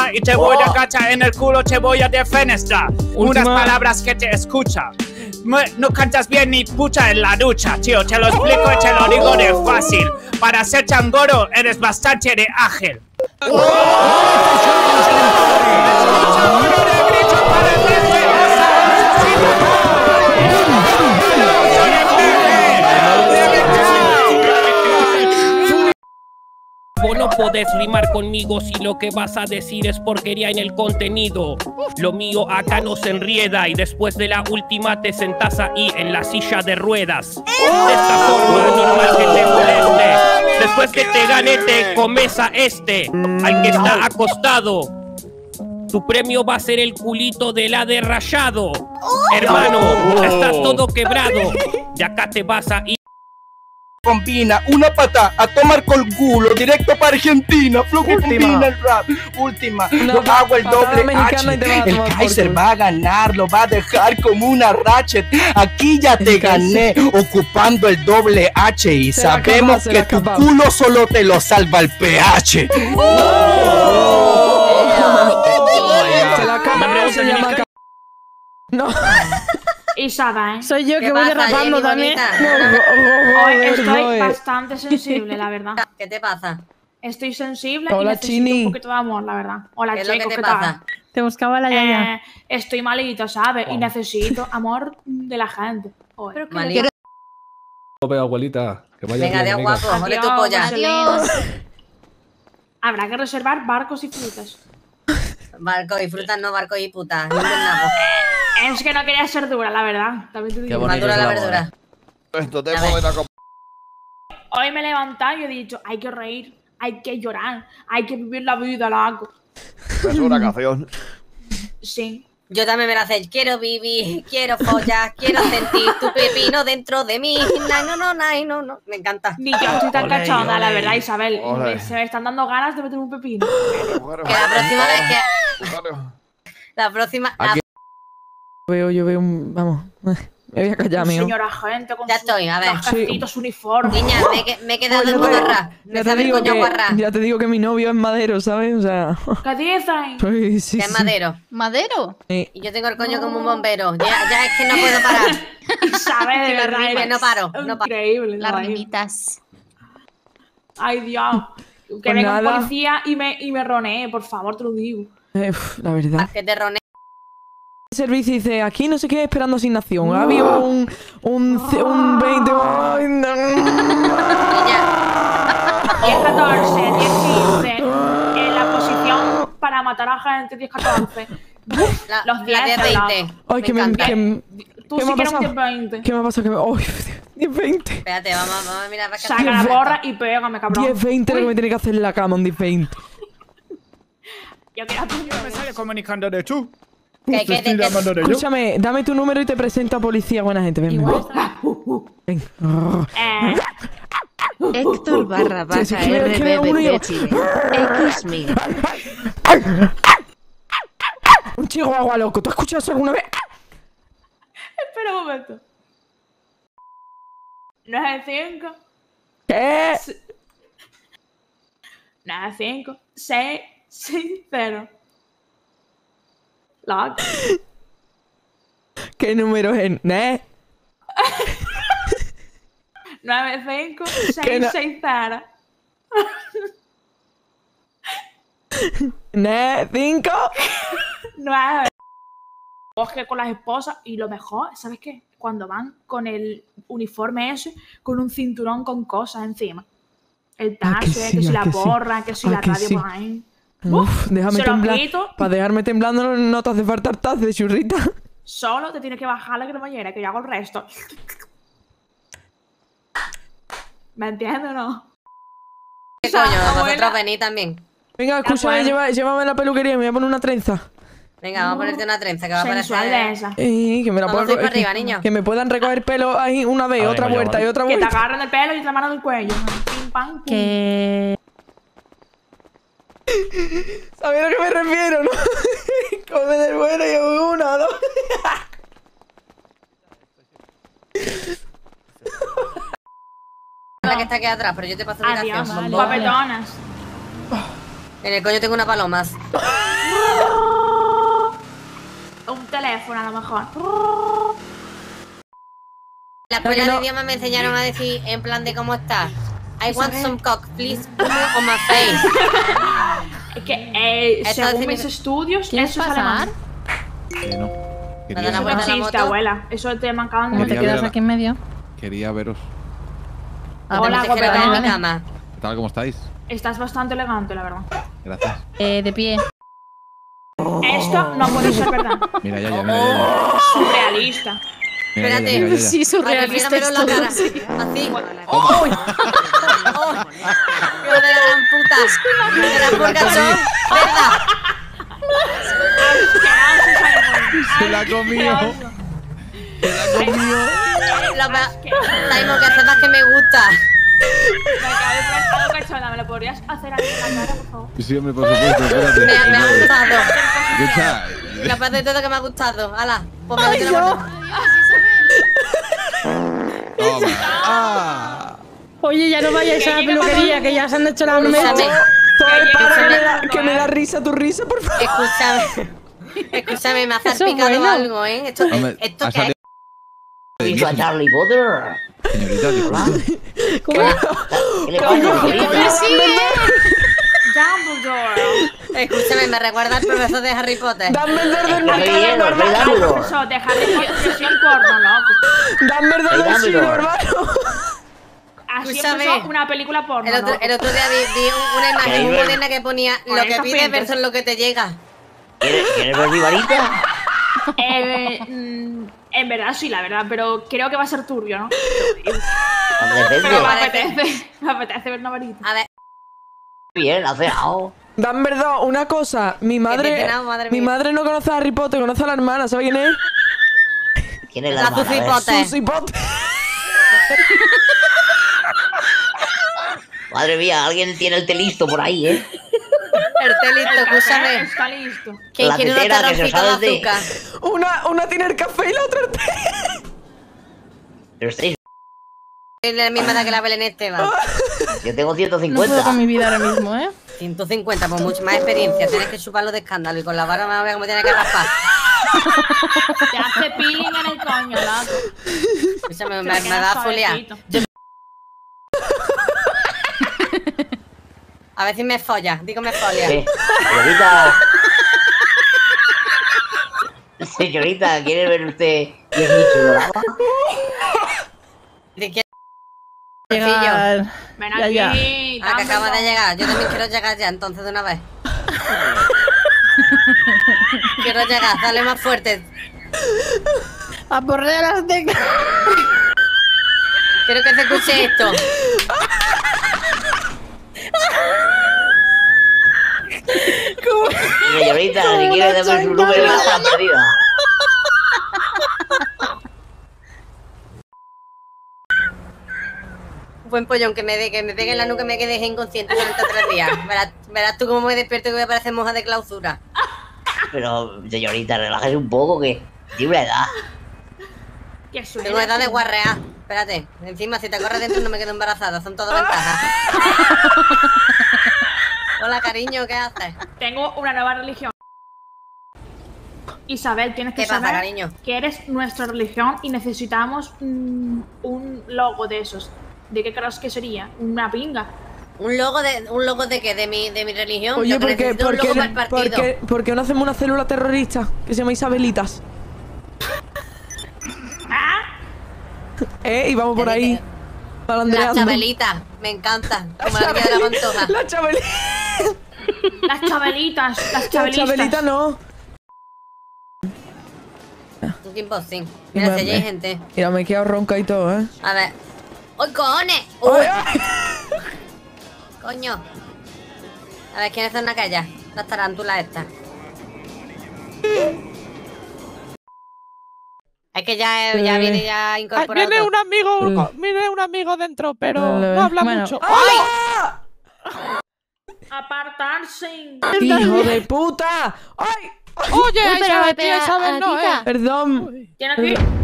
última y te voy a cachar en el culo, te voy a defenestrar. Unas palabras que te escucha. No cantas bien ni puta en la ducha, tío. Te lo explico y te lo digo de fácil. Para ser changoro eres bastante de ágil. Vos no podés rimar conmigo si lo que vas a decir es porquería en el contenido. Lo mío acá no se enrieda y después de la última te sentás ahí en la silla de ruedas. De esta forma normal que te moleste. Después que te gane te comes a este, al que está acostado. Tu premio va a ser el culito de la de Rayado. Hermano, está todo quebrado. De acá te vas a ir. Combina una pata a tomar con culo directo para Argentina. Flow que combina el rap. Última, lo hago el doble H. El Kaiser va a ganar, lo va a dejar como una ratchet. Aquí ya te gané ocupando el doble H. Y sabemos que tu culo solo te lo salva el pH. No. Isabel. Soy yo que voy derrapando también. Hoy estoy bastante sensible, la verdad. ¿Qué te pasa? Estoy sensible Hola, y necesito Chini. un poquito de amor, la verdad. Hola, ¿Qué es lo chicos, que te ¿qué tal? pasa? Te buscaba la yaya. Estoy malito, ¿sabes? Y necesito amor de la gente. Hoy. Malito. Abuelita, que vaya Venga, bien, de amiga. guapo, ole tu polla. Adiós. Habrá que reservar barcos y frutas. Barco y frutas, no barco y putas. No entendamos. Es que no quería ser dura, la verdad. También te digo. Más dura la verdura. Esto te A ver. Hoy me he levantado y he dicho, hay que reír, hay que llorar, hay que vivir la vida, loco. Es una canción. Sí. Yo también me la sé. Quiero vivir, quiero follar, quiero sentir tu pepino dentro de mí. No. Me encanta. Ni yo estoy tan cachonda, la verdad, Isabel. Ole. Se me están dando ganas de meter un pepino. Que la próxima vez que... La próxima... Yo veo un... Vamos. Me voy a callar, amigo. Señora gente con Ya estoy, a ver. los casquitos uniformes. Niña, me he quedado en modo rap. Me sabe el coño guarra. Ya te digo que mi novio es madero, ¿sabes? O sea... ¿Qué dicen? Sí, sí, Que es madero. ¿Madero? Sí. Y yo tengo el coño como un bombero. Ya es que no puedo parar. Isabel, de Que verdad, rime, eres no paro. increíble. Las ¿no? rimitas. Ay, Dios. Que Pues venga un nada. policía y me ronee, por favor, te lo digo. La verdad. Que te rone. El servicio dice, aquí no sé qué, esperando asignación. Ha habido un 20... Ay, no. 10-14, 10-15. En la posición para matar a gente, 10-14. Los 10 10-20. Ay, que me... Tú ¿Qué sí me ha que eres un pasado? 10-20. ¿Qué me ha pasado? Ay, 10-20. Espérate, vamos a mirar para acá. Saca la porra y pégame, cabrón. 10-20 lo que me tiene que hacer en la cama, un 10-20. Yo quiero Me sale comunicando de tú. Que Te estoy llamando de yo. Escúchame, dame tu número y te presento a policía. Buena gente, ven. Ven. Héctor barra baja Sí, sí, que veo uno y yo. RBBC Chile. X1000. Un chihuahua loco. ¿Tú has escuchado eso alguna vez? Espera un momento. 9-5. ¿Qué? 9-5. 6-0. Loco. ¿Qué número es? ¿Eh? 9-5. Que no- 6-0. ¿Ne? ¿5? 9. Bosque con las esposas y lo mejor, ¿sabes qué? Cuando van con el uniforme ese, con un cinturón con cosas encima. El Ah, que tache, sí, que si ah, la que sí. porra, que si Ah, la que radio sí. por ahí. Uf, déjame se lo temblar. quito. Para dejarme temblando no te hace falta el tazo de churrita. Solo te tienes que bajar la cremallera, que yo hago el resto. ¿Me entiendes o no? ¿Qué coño? abuela. Vosotros venid también. Venga, escúchame, llévame a la peluquería, me voy a poner una trenza. Venga, vamos a ponerte una trenza que va a Sensual de parecer... esa. Que me la Vamos puedan a ir para arriba, niño. Que me puedan recoger pelo ahí una vez, A ver, otra vaya, vuelta vale. y otra Que te vuelta. agarren el pelo y te la mano del cuello. Pim, pam, pum. Que... ¿Sabes a lo que me refiero, no? Come del bueno y una, ¿no? La que está aquí atrás, pero yo te paso Adiós, ubicación. papetonas. En el coño tengo una palomas. un teléfono a lo mejor. La escuela de idiomas me enseñaron a decir en plan de ¿cómo estás? I want some cock, please, on my face. Es que según mis estudios, eso es alemán. No. Eso no existe, abuela. Eso te mancaban. ¿Cómo te quedas aquí en medio? Quería veros. Hola, guapa. ¿Qué tal? ¿Cómo estáis? Estás bastante elegante, la verdad. Gracias. De pie. Esto no puede ser verdad. Mira, ya. Surrealista. Espérate. Sí, surrealista. En la cara. Así. ¡Oh! ¡Hijo de la gran puta! ¡De la porcachón! ¡Verdad! Se la comió. Taimo, que haces más que me gusta. Me acabo de poner algo cachonda. ¿Me lo podrías hacer aquí en la cara, por favor? Sí, hombre, por supuesto. Espérate. Me ha gustado. Escucha. La parte de todo que me ha gustado. Hala, pues me voy a Oye, ya no vayáis a la peluquería, que ya se han hecho las mechas. Que me da risa tu risa, por favor. Escúchame, me ha salpicado algo, ¿eh? ¿Esto qué es? ¿Dicho a Charlie Potter? Señorita, disculpe. ¿Qué le pasa? Dumbledore. Escúchame, me recuerda al profesor de Harry Potter. Dumbledore del Eso, de Harry Potter, yo porno, loco. Dumbledore del siglo, hermano. Así empezó una película porno. El otro día vi una imagen muy moderna que ponía lo que pides versus lo que te llega. ¿Quieres ver mi varita? En verdad sí, la verdad, pero creo que va a ser turbio, ¿no? Pero me apetece ver una varita. A ver. Bien, ha cenado. Dumbledore, una cosa, mi madre no conoce a Harry Potter, conoce a la hermana, ¿sabe quién es? ¿Quién es la hermana? Susie Potter. Susie Potter. Madre mía, alguien tiene el té listo por ahí, ¿eh? El té listo, escúchame. Está listo. ¿Quién quiere un terrorcito de azúcar? Una tiene el café y la otra el té. Pero estáis... Es la misma edad que la Belén Esteban. Yo tengo No 150. puedo con mi vida ahora mismo, ¿eh? 150, pues mucha más experiencia. Tienes que chuparlo de escándalo y con la vara me voy a ver cómo tiene que raspar. Te hace peeling en el coño, loco. Escúchame, me da folia. A ver si me folla. Digo me folia. Señorita, ¿quiere ver usted 10 nichos? ¿De qué? Llegar. Ven Ya. aquí. Ah, que acaba de llegar. Yo también quiero llegar ya, entonces de una vez. Quiero llegar, dale más fuerte. A porrear las teclas. Quiero que se escuche esto. Señorita, si quiere darme su número, está perdida. Buen pollón, que me pegue en la nuca y me quede inconsciente durante 3 días. Verás tú cómo me despierto y voy a parecer monja de clausura. Pero, señorita, relájese un poco, que tiene una edad. Tengo edad de guarrear. Espérate, encima si te corres dentro no me quedo embarazada, son todo ventajas. Hola, cariño, ¿qué haces? Tengo una nueva religión. Isabel, tienes que saber cariño? Que eres nuestra religión y necesitamos un logo de esos. ¿De qué crees que sería? Una pinga. ¿Un logo de qué? ¿De mi religión? Oye, ¿por qué no hacemos una célula terrorista que se llama Isabelitas? Y vamos por ahí. Las chabelitas, me encantan. Como la niña de la Pantoja. Las chabelitas. Las chabelitas. Las chabelitas no. Un tiempo sin. Mira, si hay gente. Mira, me he quedado ronca y todo, ¿eh? A ver. ¡Uy, cojones! Coño. A ver, ¿quiénes son aquellas? Las tarántulas estas. Es que ya viene ya incorporado. Viene un amigo dentro, pero no habla mucho. ¡Ay! ¡Apartarse! ¡Hijo de puta! ¡Ay! Oye, Isabel no, Perdón. ¿Quién aquí?